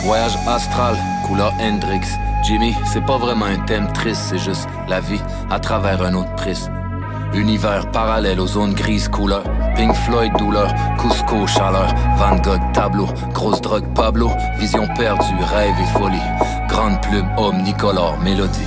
Voyage astral, couleur Hendrix. Jimmy, c'est pas vraiment un thème triste, c'est juste la vie à travers un autre prisme. Univers parallèle aux zones grises, couleur Pink Floyd, douleur, Cusco, chaleur, Van Gogh, tableau, grosse drogue, Pablo, vision perdue, rêve et folie, grande plume, omnicolore, mélodie.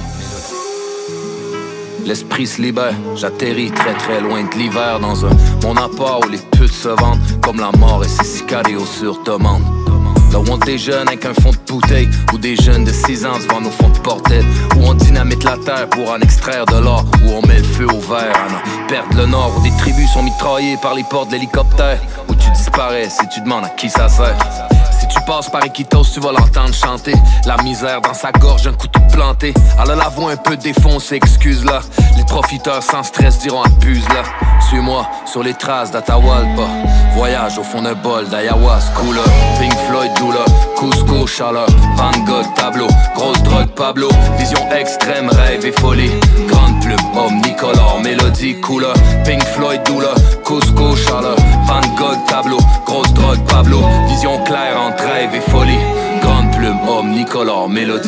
L'esprit se libère, j'atterris très très loin de l'hiver dans un monde à part où les putes se vendent comme la mort et ses sicarios sur demande. Là où on déjeune avec un fond de bouteille, où des jeunes de 6 ans se vendent au fond de bordel, où on dynamite la terre pour en extraire de l'or, où on met le feu au verre à en perdre le nord, où des tribus sont mitraillées par les portes de l'hélicoptère, où tu disparais si tu demandes à qui ça sert. Si tu passes par Iquitos, tu vas l'entendre chanter. La misère dans sa gorge, un couteau planté. Elle a la voix un peu défoncée, excuse-la. Les profiteurs sans stress diront abuse-la. Suis-moi sur les traces d'Atahualpa. Voyage au fond d'un bol d'ayahuasca. Couleur, Pink Floyd, douleur, Cusco, chaleur, Van Gogh, tableau, grosse drogue, Pablo, vision extrême, rêve et folie, grande plume, omnicolore, mélodie, couleur, Pink Floyd, douleur, Cusco, chaleur, Van Gogh, tableau, grosse drogue, Pablo, vision claire entre rêve et folie, grande plume, omnicolore, mélodie.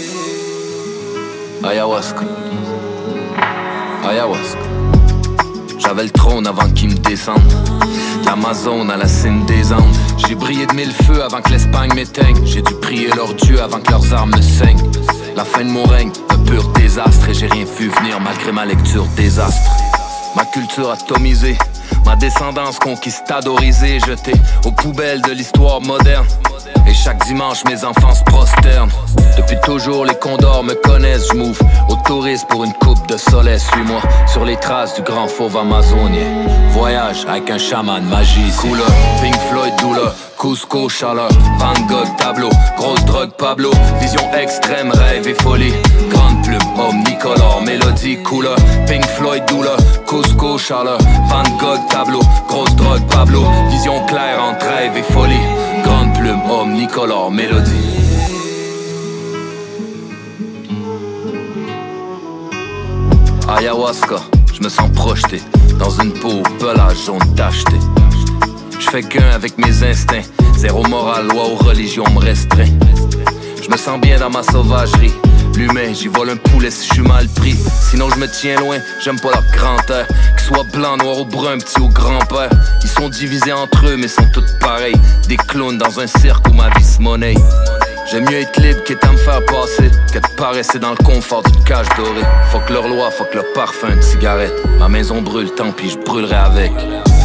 Ayahuasca. Ayahuasca. J'avais le trône avant qu'il me descende. L'Amazone à la cime des Andes. J'ai brillé de 1000 feux avant que l'Espagne m'éteigne. J'ai dû prier leur Dieu avant que leurs armes me saignent. La fin de mon règne, un pur désastre. Et j'ai rien vu venir malgré ma lecture désastre. Ma culture atomisée, ma descendance conquistadorisée, jetée aux poubelles de l'histoire moderne. Et chaque dimanche mes enfants se prosternent. Depuis toujours les condors me connaissent. Je m'ouvre aux touristes pour une coupe de soleil. Suis-moi sur les traces du grand fauve amazonien. Voyage avec un chaman magie. Couleur, Pink Floyd, douleur, Cusco, chaleur, Van Gogh, tableau, grosse drogue, Pablo, vision extrême, rêve et folie, grande plume, omnicolore, mélodie, couleur, Pink Floyd, douleur, Cusco, chaleur, Van Gogh, tableau, grosse drogue, Pablo, vision claire entre rêve et folie, grande plume, omnicolore, mélodie. Ayahuasca, je me sens projeté dans une peau au pelage jaune tacheté. Je fais qu'un avec mes instincts, zéro morale, loi ou religion me restreint. Je me sens bien dans ma sauvagerie. L'humain, j'y vole un poulet si je suis mal pris. Sinon je me tiens loin, j'aime pas leur grand air. Qu'ils soient blanc, noir ou brun, petit ou grand-père. Ils sont divisés entre eux mais sont tous pareils. Des clowns dans un cirque où ma vie se monnaie. J'aime mieux être libre qu'être à me faire passer, que de paresser dans le confort d'une cage dorée. Fuck leur loi, fuck leur parfum de cigarette. Ma maison brûle, tant pis, je brûlerai avec.